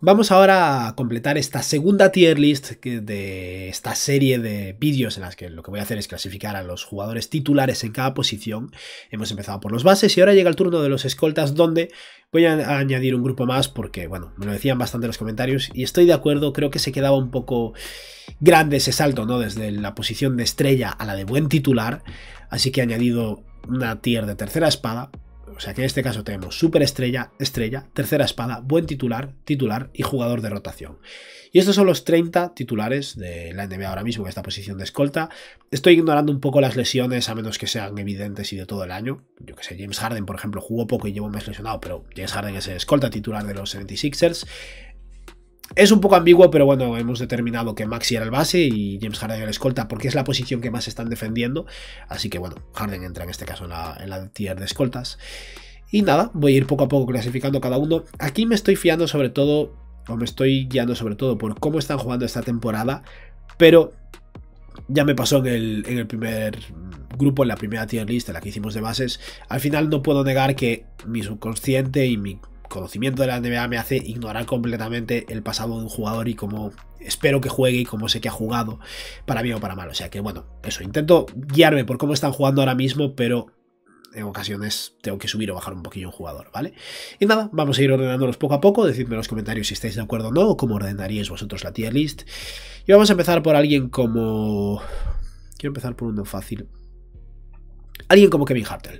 Vamos ahora a completar esta segunda tier list de esta serie de vídeos en las que lo que voy a hacer es clasificar a los jugadores titulares en cada posición. Hemos empezado por los bases y ahora llega el turno de los escoltas, donde voy a añadir un grupo más porque, bueno, me lo decían bastante en los comentarios y estoy de acuerdo. Creo que se quedaba un poco grande ese salto, ¿no? Desde la posición de estrella a la de buen titular, así que he añadido una tier de tercera espada. O sea que en este caso tenemos superestrella, estrella, tercera espada, buen titular, titular y jugador de rotación. Y estos son los 30 titulares de la NBA ahora mismo en esta posición de escolta. Estoy ignorando un poco las lesiones, a menos que sean evidentes y de todo el año. Yo que sé, James Harden, por ejemplo, jugó poco y lleva un mes lesionado, pero James Harden es el escolta titular de los 76ers. Es un poco ambiguo, pero bueno, hemos determinado que Maxey era el base y James Harden el escolta porque es la posición que más están defendiendo. Así que bueno, Harden entra en este caso en la tier de escoltas. Y nada, voy a ir poco a poco clasificando cada uno. Aquí me estoy fiando sobre todo, o me estoy guiando sobre todo por cómo están jugando esta temporada. Pero ya me pasó en el primer grupo, en la primera tier list, en la que hicimos de bases. Al final no puedo negar que mi subconsciente y mi conocimiento de la NBA me hace ignorar completamente el pasado de un jugador y cómo espero que juegue y cómo sé que ha jugado, para bien o para mal. O sea que bueno, eso, intento guiarme por cómo están jugando ahora mismo, pero en ocasiones tengo que subir o bajar un poquillo un jugador, ¿vale? Y nada, vamos a ir ordenándolos poco a poco. Decidme en los comentarios si estáis de acuerdo o no, o cómo ordenaríais vosotros la tier list. Y vamos a empezar por alguien como... Quiero empezar por uno fácil. Alguien como Kevin Huerter.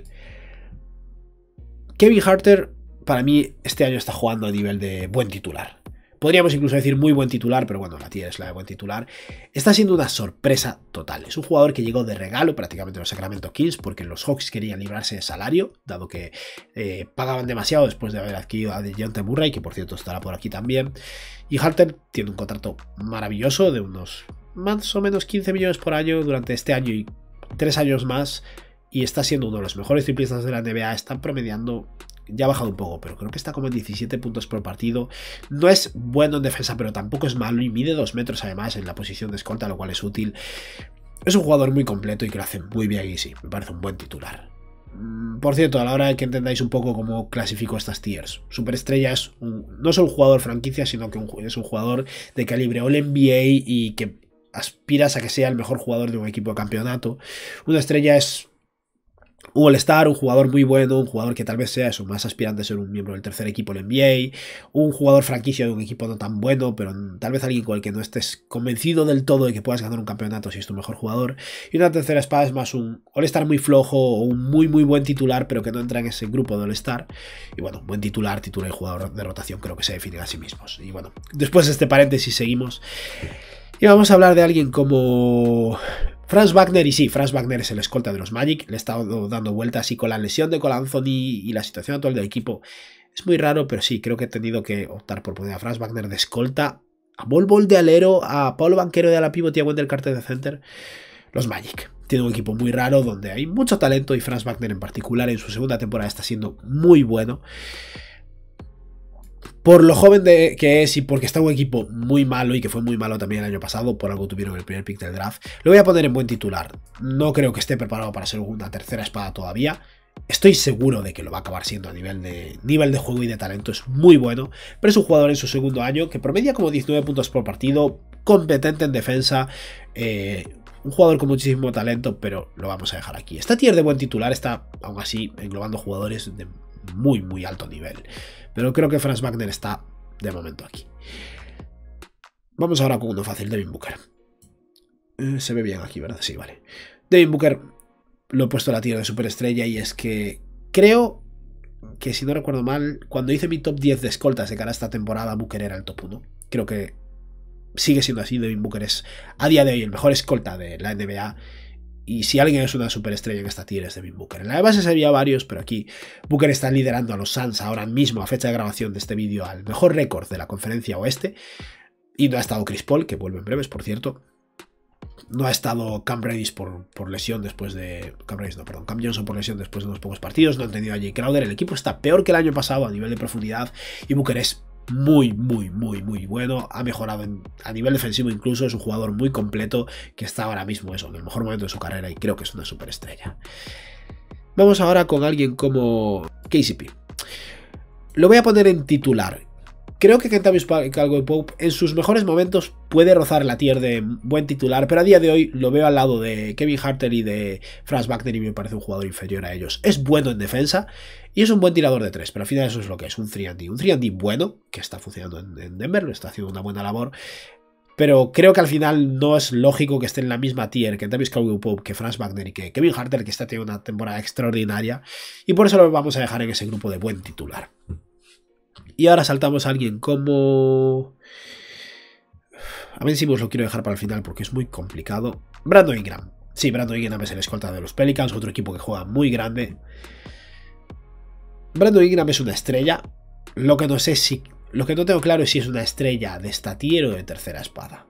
Kevin Huerter, para mí, este año está jugando a nivel de buen titular. Podríamos incluso decir muy buen titular, pero bueno, la tier es la de buen titular. Está siendo una sorpresa total. Es un jugador que llegó de regalo prácticamente a los Sacramento Kings porque los Hawks querían librarse de salario, dado que pagaban demasiado después de haber adquirido a DeJounte Murray, que por cierto estará por aquí también. Y Huerter tiene un contrato maravilloso de unos más o menos 15 millones por año durante este año y 3 años más. Y está siendo uno de los mejores triplistas de la NBA. Están promediando... Ya ha bajado un poco, pero creo que está como en 17 puntos por partido. No es bueno en defensa, pero tampoco es malo. Y mide 2 metros además en la posición de escolta, lo cual es útil. Es un jugador muy completo y que lo hace muy bien y sí, me parece un buen titular. Por cierto, a la hora de que entendáis un poco cómo clasifico estas tiers, Superestrella es no solo un jugador franquicia, sino que es un jugador de calibre All-NBA y que aspiras a que sea el mejor jugador de un equipo de campeonato. Una estrella es un All-Star, un jugador muy bueno, un jugador que tal vez sea eso, más aspirante a ser un miembro del tercer equipo del NBA, un jugador franquicia de un equipo no tan bueno, pero tal vez alguien con el que no estés convencido del todo de que puedas ganar un campeonato si es tu mejor jugador. Y una tercera espada es más un All-Star muy flojo o un muy buen titular, pero que no entra en ese grupo de All-Star. Y bueno, buen titular y jugador de rotación creo que se definen a sí mismos. Y bueno, después de este paréntesis seguimos. Y vamos a hablar de alguien como Franz Wagner. Y sí, Franz Wagner es el escolta de los Magic. Le he estado dando vueltas y con la lesión de Cole Anthony y la situación actual del equipo es muy raro, pero sí, creo que he tenido que optar por poner a Franz Wagner de escolta, a Bol Bol de alero, a Paolo Banchero de ala pivot y a Wendell Carter de center. Los Magic tiene un equipo muy raro donde hay mucho talento y Franz Wagner en particular en su segunda temporada está siendo muy bueno. Por lo joven que es y porque está un equipo muy malo y que fue muy malo también el año pasado, por algo tuvieron el primer pick del draft, lo voy a poner en buen titular. No creo que esté preparado para ser una tercera espada todavía. Estoy seguro de que lo va a acabar siendo a nivel de juego y de talento. Es muy bueno, pero es un jugador en su segundo año que promedia como 19 puntos por partido, competente en defensa, un jugador con muchísimo talento, pero lo vamos a dejar aquí. Esta tier de buen titular está aún así englobando jugadores de muy alto nivel. Pero creo que Franz Wagner está de momento aquí. Vamos ahora con uno fácil, Devin Booker. Se ve bien aquí, ¿verdad? Sí, vale. Devin Booker lo he puesto a la tier de superestrella y es que creo que, si no recuerdo mal, cuando hice mi top 10 de escoltas de cara a esta temporada, Booker era el top 1. Creo que sigue siendo así. Devin Booker es a día de hoy el mejor escolta de la NBA. Y si alguien es una superestrella en esta tier es Devin Booker. En la base se había varios, pero aquí Booker está liderando a los Suns ahora mismo, a fecha de grabación de este vídeo, al mejor récord de la conferencia oeste. Y no ha estado Chris Paul, que vuelve en breves, por cierto. No ha estado Cam Reddish por lesión después de... Cam Johnson por lesión después de unos pocos partidos. No han tenido a Jay Crowder. El equipo está peor que el año pasado a nivel de profundidad. Y Booker es muy bueno. Ha mejorado a nivel defensivo incluso. Es un jugador muy completo que está ahora mismo eso, en el mejor momento de su carrera. Y creo que es una superestrella. Vamos ahora con alguien como KCP. Lo voy a poner en titular. Creo que Kentavious Caldwell-Pope en sus mejores momentos puede rozar la tier de buen titular, pero a día de hoy lo veo al lado de Kevin Huerter y de Franz Wagner y me parece un jugador inferior a ellos. Es bueno en defensa y es un buen tirador de 3, pero al final eso es lo que es, un 3&D. Un 3&D bueno, que está funcionando en Denver, lo está haciendo una buena labor, pero creo que al final no es lógico que esté en la misma tier que Kentavious Caldwell-Pope, que Franz Wagner y que Kevin Huerter, que está teniendo una temporada extraordinaria, y por eso lo vamos a dejar en ese grupo de buen titular. Y ahora saltamos a alguien como... A Ben Simmons lo quiero dejar para el final porque es muy complicado. Brandon Ingram. Sí, Brandon Ingram es el escolta de los Pelicans, otro equipo que juega muy grande. Brandon Ingram es una estrella. Lo que no sé si... Lo que no tengo claro es si es una estrella de esta tier o de tercera espada.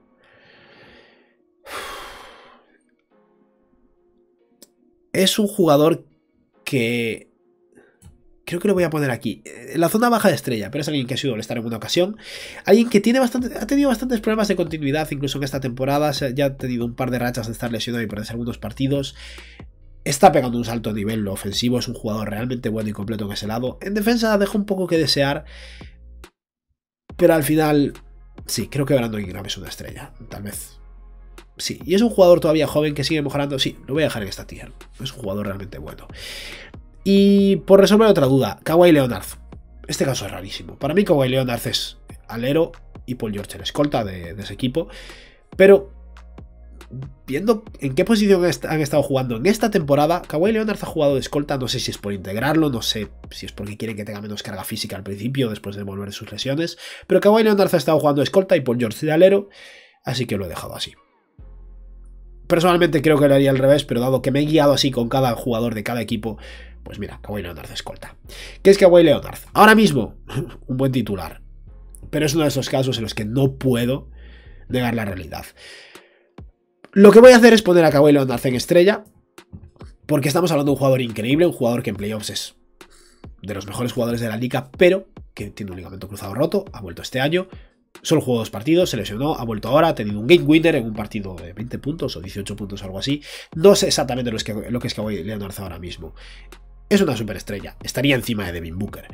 Es un jugador que... Creo que lo voy a poner aquí. En la zona baja de estrella, pero es alguien que ha sido All-Star en una ocasión. Alguien que ha tenido bastantes problemas de continuidad, incluso en esta temporada. Ya ha tenido un par de rachas de estar lesionado y perderse algunos partidos. Está pegando un salto a nivel ofensivo. Es un jugador realmente bueno y completo en ese lado. En defensa deja un poco que desear. Pero al final, sí, creo que Brandon Ingram es una estrella. Tal vez. Sí, y es un jugador todavía joven que sigue mejorando. Sí, lo voy a dejar en esta tier. Es un jugador realmente bueno. Y por resolver otra duda, Kawhi Leonard. Este caso es rarísimo. Para mí Kawhi Leonard es alero y Paul George el escolta de ese equipo. Pero viendo en qué posición han estado jugando en esta temporada, Kawhi Leonard ha jugado de escolta. No sé si es por integrarlo, no sé si es porque quieren que tenga menos carga física al principio después de volver de sus lesiones. Pero Kawhi Leonard ha estado jugando de escolta y Paul George de alero. Así que lo he dejado así. Personalmente creo que lo haría al revés, pero dado que me he guiado así con cada jugador de cada equipo, pues mira, Kawhi Leonard de escolta. ¿Qué es Kawhi Leonard? Ahora mismo, un buen titular. Pero es uno de esos casos en los que no puedo negar la realidad. Lo que voy a hacer es poner a Kawhi Leonard en estrella, porque estamos hablando de un jugador increíble, un jugador que en playoffs es de los mejores jugadores de la liga, pero que tiene un ligamento cruzado roto, ha vuelto este año. Solo jugó 2 partidos, se lesionó, ha vuelto ahora, ha tenido un game winner en un partido de 20 puntos o 18 puntos o algo así. No sé exactamente lo que es Kawhi Leonard ahora mismo. Es una superestrella, estaría encima de Devin Booker.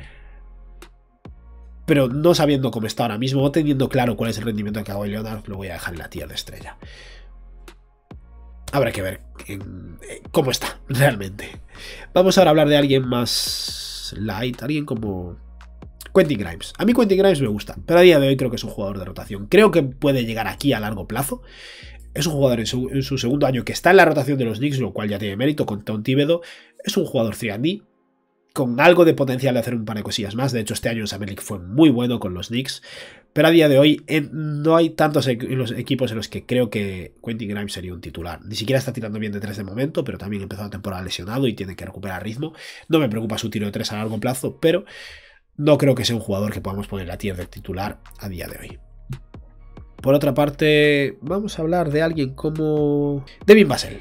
Pero no sabiendo cómo está ahora mismo, no teniendo claro cuál es el rendimiento de Kawhi Leonard, lo voy a dejar en la tier de estrella. Habrá que ver cómo está realmente. Vamos ahora a hablar de alguien más light, alguien como... Quentin Grimes. A mí Quentin Grimes me gusta, pero a día de hoy creo que es un jugador de rotación. Creo que puede llegar aquí a largo plazo. Es un jugador en su segundo año que está en la rotación de los Knicks, lo cual ya tiene mérito con Tom Thibodeau. Es un jugador 3&D, con algo de potencial de hacer un par de cosillas más. De hecho, este año en Summer League fue muy bueno con los Knicks. Pero a día de hoy no hay tantos los equipos en los que creo que Quentin Grimes sería un titular. Ni siquiera está tirando bien de 3 de momento, pero también empezó la temporada lesionado y tiene que recuperar ritmo. No me preocupa su tiro de 3 a largo plazo, pero... no creo que sea un jugador que podamos poner en la tier de titular a día de hoy. Por otra parte, vamos a hablar de alguien como Devin Vassell.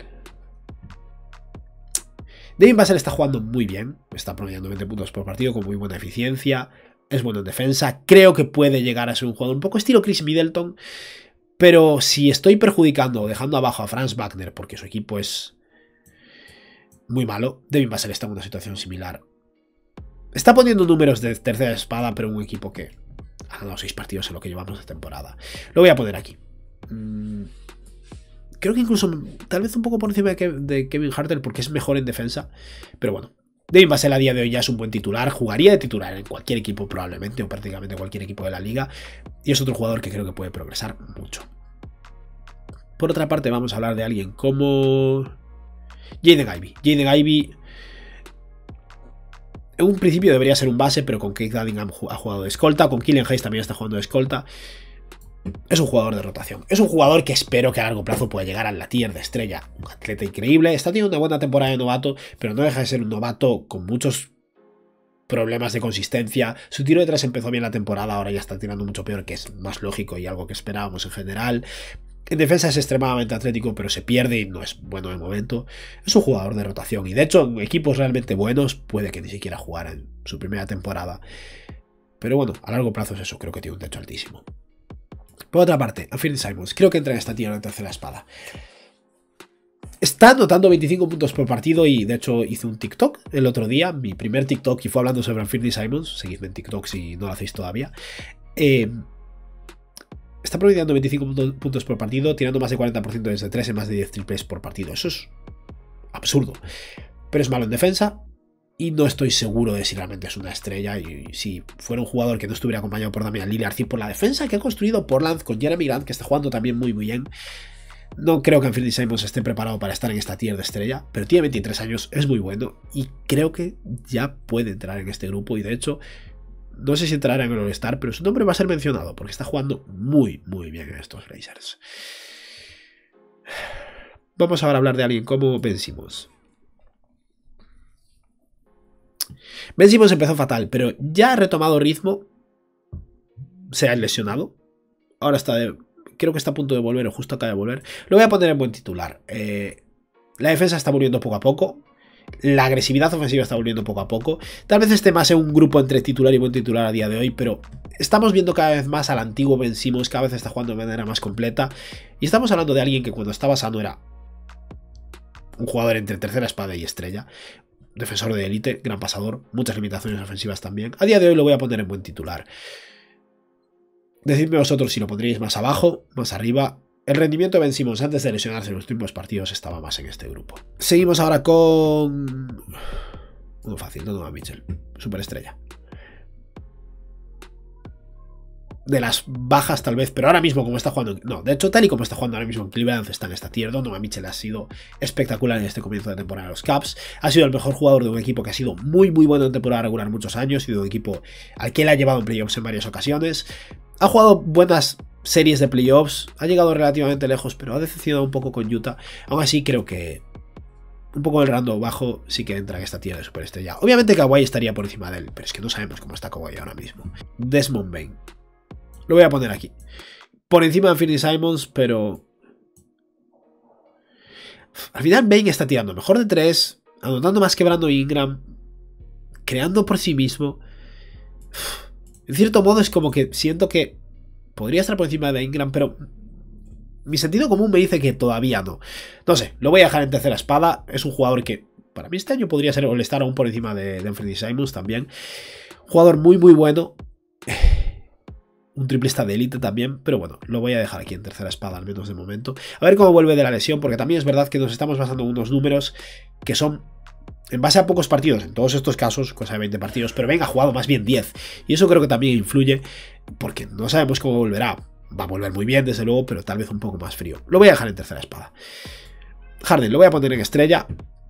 Devin Vassell está jugando muy bien, está promediando 20 puntos por partido con muy buena eficiencia, es bueno en defensa, creo que puede llegar a ser un jugador un poco estilo Chris Middleton, pero si estoy perjudicando o dejando abajo a Franz Wagner porque su equipo es muy malo, Devin Vassell está en una situación similar. Está poniendo números de tercera espada, pero un equipo que ha ganado 6 partidos en lo que llevamos de temporada. Lo voy a poner aquí. Creo que incluso tal vez un poco por encima de Kevin Huerter porque es mejor en defensa. Pero bueno, Devin Vassell a día de hoy ya es un buen titular. Jugaría de titular en cualquier equipo probablemente, o prácticamente cualquier equipo de la liga. Y es otro jugador que creo que puede progresar mucho. Por otra parte vamos a hablar de alguien como Jaden Ivey. Jaden Ivey... en un principio debería ser un base, pero con Keith Cunningham ha jugado de escolta. Con Killian Hayes también está jugando de escolta. Es un jugador de rotación. Es un jugador que espero que a largo plazo pueda llegar a la tier de estrella. Un atleta increíble. Está teniendo una buena temporada de novato, pero no deja de ser un novato con muchos problemas de consistencia. Su tiro de 3 empezó bien la temporada, ahora ya está tirando mucho peor, que es más lógico y algo que esperábamos en general. En defensa es extremadamente atlético, pero se pierde y no es bueno de momento. Es un jugador de rotación y de hecho en equipos realmente buenos puede que ni siquiera jugara en su primera temporada. Pero bueno, a largo plazo es eso, creo que tiene un techo altísimo. Por otra parte, Anfernee Simons, creo que entra en esta tier de tercera espada. Está anotando 25 puntos por partido y de hecho hice un TikTok el otro día, mi primer TikTok, y fue hablando sobre Anfernee Simons. Seguidme en TikTok si no lo hacéis todavía. Está promediando 25 puntos por partido, tirando más de 40% desde 3 en más de 10 triples por partido. Eso es absurdo. Pero es malo en defensa y no estoy seguro de si realmente es una estrella. Y si fuera un jugador que no estuviera acompañado por Damian Lillard y por la defensa que ha construido Portland con Jeremy Grant, que está jugando también muy bien, no creo que Anfernee Simons esté preparado para estar en esta tier de estrella, pero tiene 23 años, es muy bueno y creo que ya puede entrar en este grupo. Y de hecho, no sé si entrará en el All-Star, pero su nombre va a ser mencionado porque está jugando muy bien en estos Blazers. Vamos ahora a hablar de alguien como Ben Simmons. Ben Simmons empezó fatal, pero ya ha retomado ritmo. Se ha lesionado. Ahora creo que está a punto de volver o justo acaba de volver. Lo voy a poner en buen titular. La defensa está volviendo poco a poco. La agresividad ofensiva está volviendo poco a poco. Tal vez esté más en un grupo entre titular y buen titular a día de hoy, pero estamos viendo cada vez más al antiguo Ben Simmons, cada vez está jugando de manera más completa. Y estamos hablando de alguien que cuando estaba sano era un jugador entre tercera espada y estrella. Defensor de élite, gran pasador, muchas limitaciones ofensivas también. A día de hoy lo voy a poner en buen titular. Decidme vosotros si lo pondríais más abajo, más arriba. El rendimiento de Ben Simmons antes de lesionarse en los últimos partidos estaba más en este grupo. Seguimos ahora con... Muy fácil, Donovan Mitchell, superestrella. De las bajas tal vez, pero ahora mismo como está jugando... No, de hecho tal y como está jugando ahora mismo en Cleveland está en esta tier. Donovan Mitchell ha sido espectacular en este comienzo de temporada de los Cavs. Ha sido el mejor jugador de un equipo que ha sido muy bueno en temporada regular muchos años y de un equipo al que él ha llevado en playoffs en varias ocasiones. Ha jugado buenas series de playoffs, ha llegado relativamente lejos, pero ha decepcionado un poco con Utah. Aún así creo que un poco el rango bajo sí que entra en esta tier de superestrella. Obviamente Kawhi estaría por encima de él, pero es que no sabemos cómo está Kawhi ahora mismo. Desmond Bane. Lo voy a poner aquí. Por encima de Anfernee Simons, pero... Al final Bane está tirando mejor de 3, anotando más que Brandon Ingram, creando por sí mismo. En cierto modo es como que siento que podría estar por encima de Ingram, pero mi sentido común me dice que todavía no. No sé, lo voy a dejar en tercera espada. Es un jugador que para mí este año podría ser All-Star aún por encima de Anfernee Simons también. Jugador muy bueno. Un triplista de élite también, pero bueno, lo voy a dejar aquí en tercera espada, al menos de momento. A ver cómo vuelve de la lesión, porque también es verdad que nos estamos basando en unos números que son en base a pocos partidos, en todos estos casos, cosa de 20 partidos, pero venga, ha jugado más bien 10. Y eso creo que también influye, porque no sabemos cómo volverá. Va a volver muy bien, desde luego, pero tal vez un poco más frío. Lo voy a dejar en tercera espada. Harden, lo voy a poner en estrella.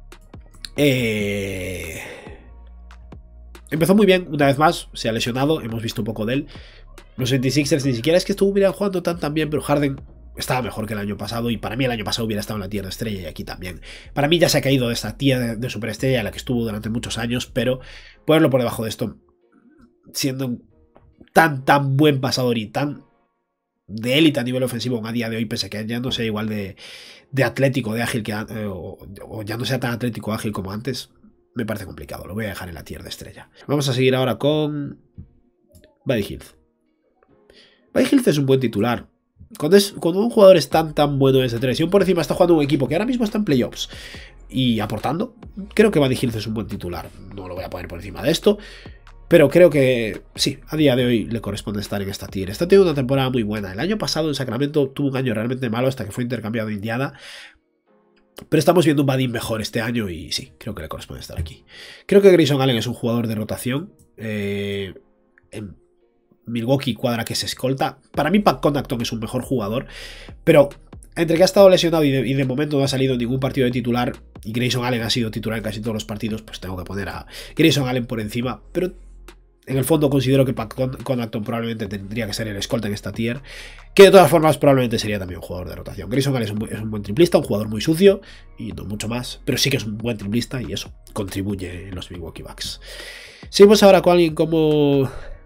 Empezó muy bien, una vez más, se ha lesionado, hemos visto un poco de él. Los 76ers ni siquiera es que estuvieran jugando tan bien, pero Harden estaba mejor que el año pasado y para mí el año pasado hubiera estado en la tier de estrella y aquí también. Para mí ya se ha caído de esta tier de superestrella en la que estuvo durante muchos años, pero ponerlo por debajo de esto, siendo un tan buen pasador y tan de élite a nivel ofensivo a día de hoy, pese a que ya no sea igual de atlético, de ágil, o ya no sea tan atlético o ágil como antes, me parece complicado. Lo voy a dejar en la tier de estrella. Vamos a seguir ahora con Buddy Hield. Buddy Hield es un buen titular. Cuando un jugador es tan bueno desde 3 y un por encima está jugando un equipo que ahora mismo está en playoffs y aportando, creo que Buddy Hield es un buen titular. No lo voy a poner por encima de esto, pero creo que sí, a día de hoy le corresponde estar en esta tier. Está teniendo una temporada muy buena. El año pasado en Sacramento tuvo un año realmente malo hasta que fue intercambiado a Indiana. Pero estamos viendo un Buddy mejor este año y sí, creo que le corresponde estar aquí. Creo que Grayson Allen es un jugador de rotación. En Milwaukee cuadra que se escolta. Para mí Pat Connaughton es un mejor jugador, pero entre que ha estado lesionado y de momento no ha salido en ningún partido de titular y Grayson Allen ha sido titular en casi todos los partidos, pues tengo que poner a Grayson Allen por encima. Pero en el fondo considero que Pat Connaughton probablemente tendría que ser el escolta en esta tier, que de todas formas probablemente sería también un jugador de rotación. Grayson Allen es un buen triplista, un jugador muy sucio y no mucho más, pero sí que es un buen triplista y eso contribuye en los Milwaukee Bucks. Seguimos ahora con alguien como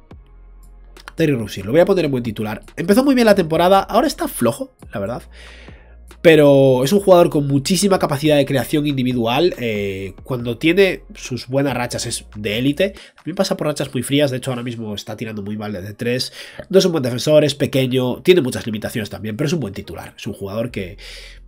Terry Rozier. Lo voy a poner en buen titular. Empezó muy bien la temporada, ahora está flojo, la verdad. Pero es un jugador con muchísima capacidad de creación individual. Cuando tiene sus buenas rachas es de élite. También pasa por rachas muy frías. De hecho, ahora mismo está tirando muy mal desde 3. No es un buen defensor, es pequeño. Tiene muchas limitaciones también, pero es un buen titular. Es un jugador que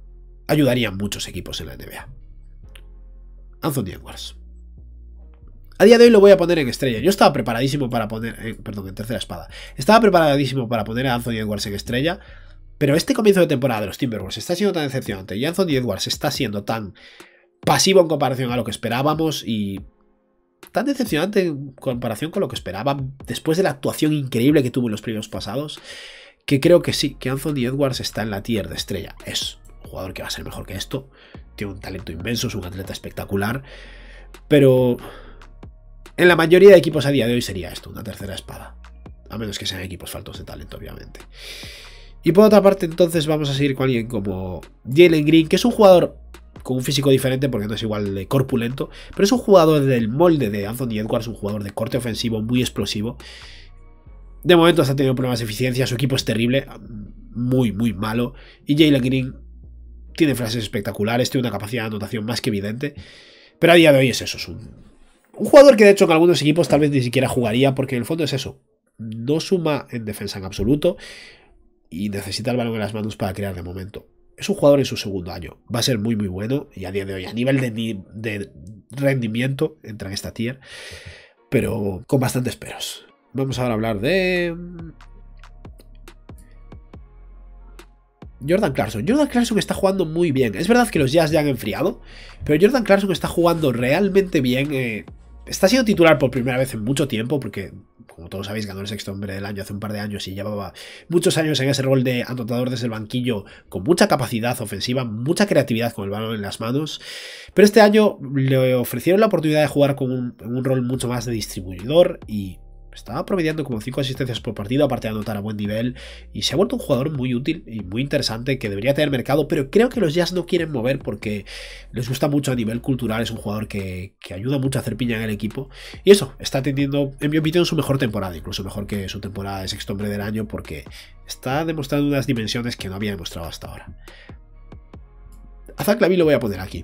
ayudaría a muchos equipos en la NBA. Anthony Edwards. A día de hoy lo voy a poner en estrella. Yo estaba preparadísimo para poner... perdón, en tercera espada. Estaba preparadísimo para poner a Anthony Edwards en estrella, pero este comienzo de temporada de los Timberwolves está siendo tan decepcionante y Anthony Edwards está siendo tan pasivo en comparación a lo que esperábamos y tan decepcionante en comparación con lo que esperaba después de la actuación increíble que tuvo en los primeros pasados, que creo que sí, que Anthony Edwards está en la tier de estrella. Es un jugador que va a ser mejor que esto, tiene un talento inmenso, es un atleta espectacular, pero en la mayoría de equipos a día de hoy sería esto, una tercera espada, a menos que sean equipos faltos de talento, obviamente. Y por otra parte, entonces vamos a seguir con alguien como Jalen Green, que es un jugador con un físico diferente porque no es igual de corpulento, pero es un jugador del molde de Anthony Edwards, un jugador de corte ofensivo muy explosivo. De momento está teniendo problemas de eficiencia, su equipo es terrible, muy malo, y Jalen Green tiene frases espectaculares, tiene una capacidad de anotación más que evidente, pero a día de hoy es eso, es un jugador que de hecho en algunos equipos tal vez ni siquiera jugaría, porque en el fondo es eso, no suma en defensa en absoluto y necesita el balón en las manos para crear de momento. Es un jugador en su segundo año, va a ser muy bueno y a día de hoy a nivel de rendimiento entra en esta tier, pero con bastantes peros. Vamos ahora a hablar de Jordan Clarkson. Jordan Clarkson está jugando muy bien. Es verdad que los Jazz ya han enfriado, pero Jordan Clarkson está jugando realmente bien. Está siendo titular por primera vez en mucho tiempo, porque, como todos sabéis, ganó el sexto hombre del año hace un par de años y llevaba muchos años en ese rol de anotador desde el banquillo, con mucha capacidad ofensiva, mucha creatividad con el balón en las manos. Pero este año le ofrecieron la oportunidad de jugar con un rol mucho más de distribuidor y estaba promediando como 5 asistencias por partido, aparte de anotar a buen nivel, y se ha vuelto un jugador muy útil y muy interesante que debería tener mercado, pero creo que los Jazz no quieren mover porque les gusta mucho a nivel cultural. Es un jugador que ayuda mucho a hacer piña en el equipo, y eso, está teniendo, en mi opinión, su mejor temporada, incluso mejor que su temporada de sexto hombre del año, porque está demostrando unas dimensiones que no había demostrado hasta ahora. A Zach LaVine lo voy a poner aquí.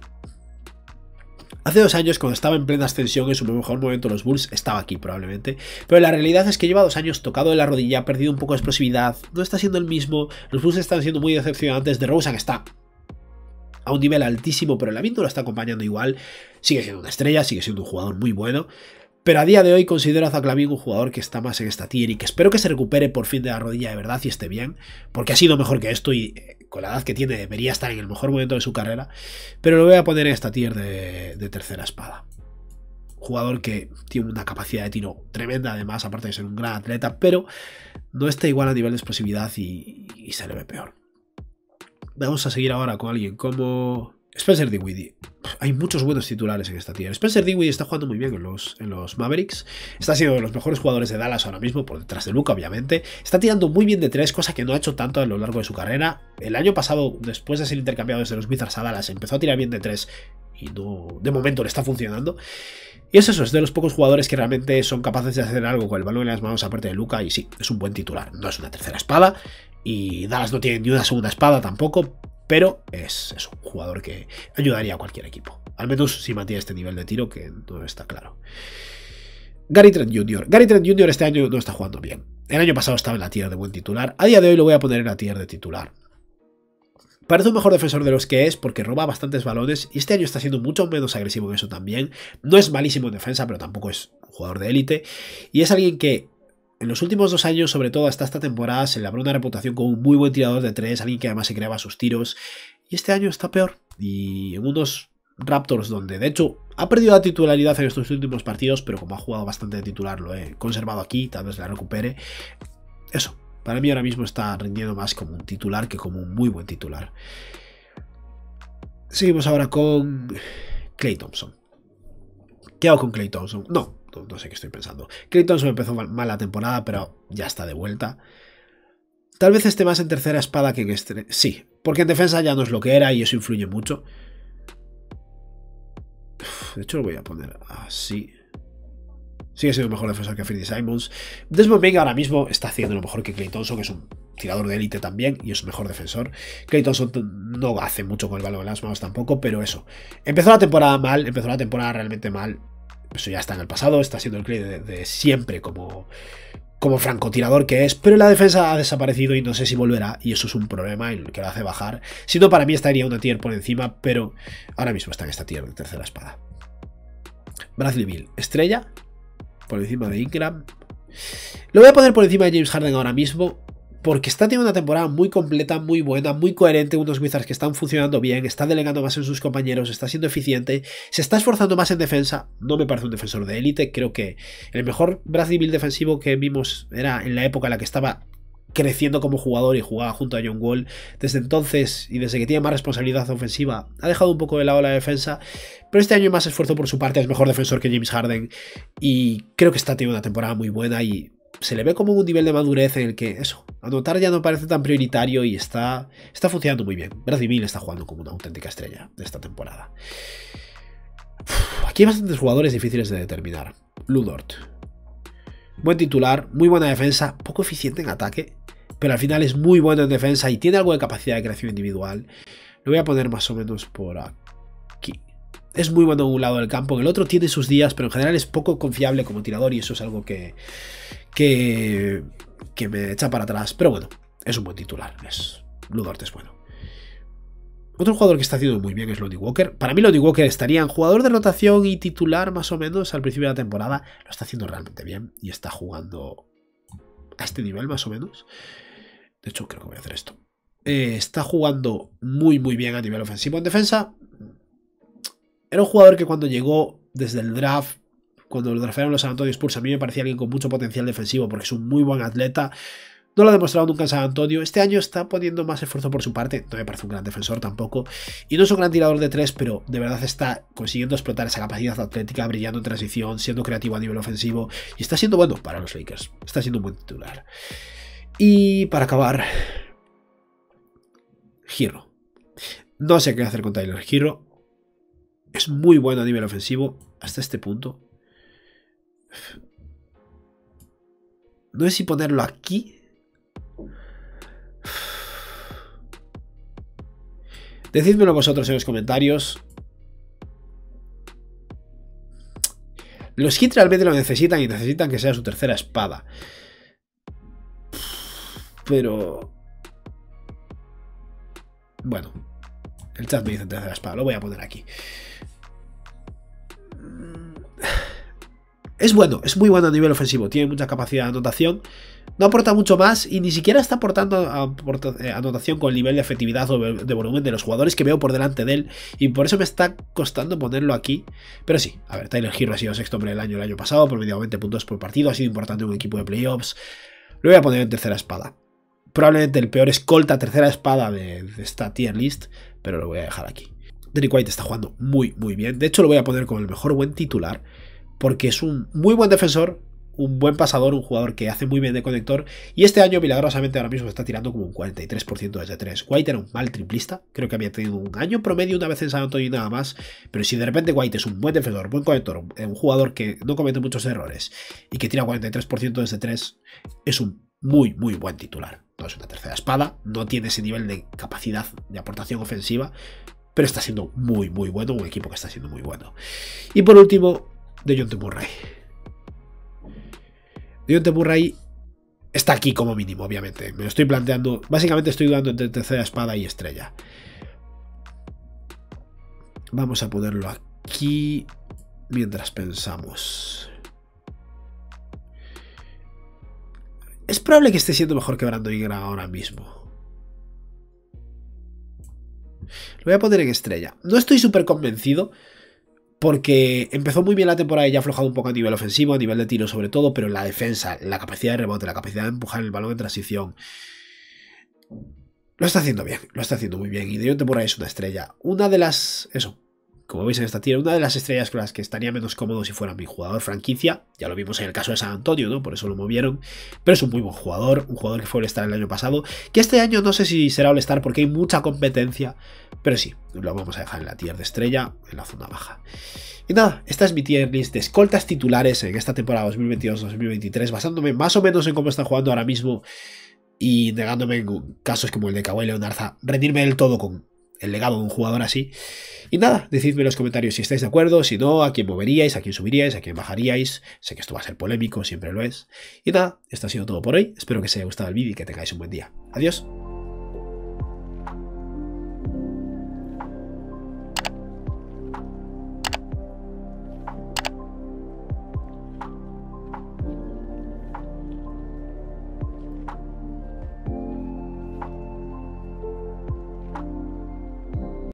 Hace 2 años, cuando estaba en plena ascensión, en su mejor momento, los Bulls, estaba aquí probablemente. Pero la realidad es que lleva 2 años tocado de la rodilla, ha perdido un poco de explosividad, no está siendo el mismo, los Bulls están siendo muy decepcionantes. DeRozan está a un nivel altísimo, pero LaVine no lo está acompañando igual. Sigue siendo una estrella, sigue siendo un jugador muy bueno. Pero a día de hoy considero a Zach LaVine un jugador que está más en esta tier y que espero que se recupere por fin de la rodilla de verdad y esté bien, porque ha sido mejor que esto y con la edad que tiene debería estar en el mejor momento de su carrera, pero lo voy a poner en esta tier de tercera espada. Jugador que tiene una capacidad de tiro tremenda, además, aparte de ser un gran atleta, pero no está igual a nivel de explosividad y se le ve peor. Vamos a seguir ahora con alguien como Spencer Dinwiddie. Hay muchos buenos titulares en esta tier. Spencer Dinwiddie está jugando muy bien en los Mavericks. Está siendo de los mejores jugadores de Dallas ahora mismo, por detrás de Luka, obviamente. Está tirando muy bien de 3, cosa que no ha hecho tanto a lo largo de su carrera. El año pasado, después de ser intercambiado desde los Wizards a Dallas, empezó a tirar bien de 3 y no, de momento le está funcionando. Y es eso, es de los pocos jugadores que realmente son capaces de hacer algo con el balón en las manos aparte de Luka. Y sí, es un buen titular. No es una tercera espada y Dallas no tiene ni una segunda espada tampoco, pero es un jugador que ayudaría a cualquier equipo. Al menos si mantiene este nivel de tiro, que no está claro. Gary Trent Jr. Gary Trent Jr. este año no está jugando bien. El año pasado estaba en la tier de buen titular. A día de hoy lo voy a poner en la tier de titular. Parece un mejor defensor de los que es porque roba bastantes balones y este año está siendo mucho menos agresivo en eso también. No es malísimo en defensa, pero tampoco es un jugador de élite. Y es alguien que en los últimos 2 años, sobre todo hasta esta temporada, se le abrió una reputación como un muy buen tirador de 3, alguien que además se creaba sus tiros. Y este año está peor. Y en unos Raptors donde de hecho ha perdido la titularidad en estos últimos partidos, pero como ha jugado bastante de titular lo he conservado aquí, tal vez la recupere. Eso, para mí ahora mismo está rindiendo más como un titular que como un muy buen titular. Seguimos ahora con Klay Thompson. ¿Qué hago con Klay Thompson? No sé qué estoy pensando. Klay Thompson empezó mal la temporada, pero ya está de vuelta. Tal vez esté más en tercera espada que en este. Sí, porque en defensa ya no es lo que era y eso influye mucho. De hecho lo voy a poner así. Sigue siendo mejor defensor que Freddie Simons. Desmond Bain ahora mismo está haciendo lo mejor que Klay Thompson, que es un tirador de élite también y es un mejor defensor. Klay Thompson no hace mucho con el balón en las manos tampoco, pero eso. Empezó la temporada mal, empezó la temporada realmente mal. Eso ya está en el pasado, está siendo el Klay de siempre como francotirador que es, pero la defensa ha desaparecido y no sé si volverá, y eso es un problema en el que lo hace bajar. Si no, para mí estaría una tier por encima, pero ahora mismo está en esta tier de tercera espada. Bradley Beal, estrella, por encima de Ingram. Lo voy a poner por encima de James Harden ahora mismo, porque está teniendo una temporada muy completa, muy buena, muy coherente, unos Wizards que están funcionando bien, está delegando más en sus compañeros, está siendo eficiente, se está esforzando más en defensa. No me parece un defensor de élite, creo que el mejor Bradley Beal defensivo que vimos era en la época en la que estaba creciendo como jugador y jugaba junto a John Wall. Desde entonces, y desde que tiene más responsabilidad ofensiva, ha dejado un poco de lado la defensa, pero este año hay más esfuerzo por su parte, es mejor defensor que James Harden, y creo que está teniendo una temporada muy buena, y se le ve como un nivel de madurez en el que eso, anotar ya no parece tan prioritario, y está funcionando muy bien. Bradley Beal está jugando como una auténtica estrella de esta temporada. Aquí hay bastantes jugadores difíciles de determinar. Lu Dort, buen titular, muy buena defensa, poco eficiente en ataque, pero al final es muy bueno en defensa y tiene algo de capacidad de creación individual. Lo voy a poner más o menos por aquí. Es muy bueno en un lado del campo, en el otro tiene sus días, pero en general es poco confiable como tirador, y eso es algo que me echa para atrás. Pero bueno, es un buen titular. Lu Dort es bueno. Otro jugador que está haciendo muy bien es Lonnie Walker. Para mí Lonnie Walker estaría en jugador de rotación y titular más o menos al principio de la temporada. Lo está haciendo realmente bien y está jugando a este nivel más o menos. De hecho, creo que voy a hacer esto. Está jugando muy bien a nivel ofensivo. En defensa, era un jugador que cuando llegó desde el draft, cuando lo draftearon los San Antonio Spurs, a mí me parecía alguien con mucho potencial defensivo porque es un muy buen atleta. No lo ha demostrado nunca en San Antonio. Este año está poniendo más esfuerzo por su parte. No me parece un gran defensor tampoco. Y no es un gran tirador de tres, pero de verdad está consiguiendo explotar esa capacidad atlética, brillando en transición, siendo creativo a nivel ofensivo. Y está siendo bueno para los Lakers. Está siendo un buen titular. Y para acabar, Herro. No sé qué hacer con Tyler Herro. Es muy bueno a nivel ofensivo hasta este punto. No sé si ponerlo aquí. Decídmelo vosotros en los comentarios. Los Heat realmente lo necesitan y necesitan que sea su tercera espada. Pero... bueno, el chat me dice tercera espada. Lo voy a poner aquí. Es bueno, es muy bueno a nivel ofensivo. Tiene mucha capacidad de anotación. No aporta mucho más y ni siquiera está aportando anotación con el nivel de efectividad o de volumen de los jugadores que veo por delante de él. Y por eso me está costando ponerlo aquí. Pero sí, a ver, Tyler Herro ha sido sexto hombre del año el año pasado, promediado 20 puntos por partido. Ha sido importante en un equipo de playoffs. Lo voy a poner en tercera espada. Probablemente el peor escolta tercera espada de esta tier list, pero lo voy a dejar aquí. Derrick White está jugando muy bien. De hecho, lo voy a poner como el mejor buen titular, porque es un muy buen defensor, un buen pasador, un jugador que hace muy bien de conector, y este año milagrosamente ahora mismo está tirando como un 43% desde 3. White era un mal triplista, creo que había tenido un año promedio una vez en San Antonio y nada más, pero si de repente White es un buen defensor, buen conector, un jugador que no comete muchos errores y que tira 43% desde 3, es un muy buen titular. No es una tercera espada, no tiene ese nivel de capacidad de aportación ofensiva, pero está siendo muy bueno, un equipo que está siendo muy bueno. Y por último, DeJounte Murray. DeJounte Murray está aquí como mínimo, obviamente. Me lo estoy planteando. Básicamente estoy dudando entre tercera espada y estrella. Vamos a ponerlo aquí mientras pensamos. Es probable que esté siendo mejor que Brandon Ingram ahora mismo. Lo voy a poner en estrella. No estoy súper convencido, porque empezó muy bien la temporada y ya ha aflojado un poco a nivel ofensivo, a nivel de tiro sobre todo, pero en la defensa, la capacidad de rebote, la capacidad de empujar el balón en transición, lo está haciendo bien, lo está haciendo muy bien. Y DeJounte Murray es una estrella. Una de las... eso, como veis en esta tira, una de las estrellas con las que estaría menos cómodo si fuera mi jugador franquicia. Ya lo vimos en el caso de San Antonio, ¿no? Por eso lo movieron. Pero es un muy buen jugador, un jugador que fue All-Star el año pasado, que este año no sé si será All-Star porque hay mucha competencia, pero sí, lo vamos a dejar en la tier de estrella, en la zona baja. Y nada, esta es mi tier list de escoltas titulares en esta temporada 2022-2023, basándome más o menos en cómo están jugando ahora mismo y negándome en casos como el de Kawhi Leonard a rendirme del todo con el legado de un jugador así. Y nada, decidme en los comentarios si estáis de acuerdo, si no, a quién moveríais, a quién subiríais, a quién bajaríais. Sé que esto va a ser polémico, siempre lo es. Y nada, esto ha sido todo por hoy. Espero que os haya gustado el vídeo y que tengáis un buen día. Adiós.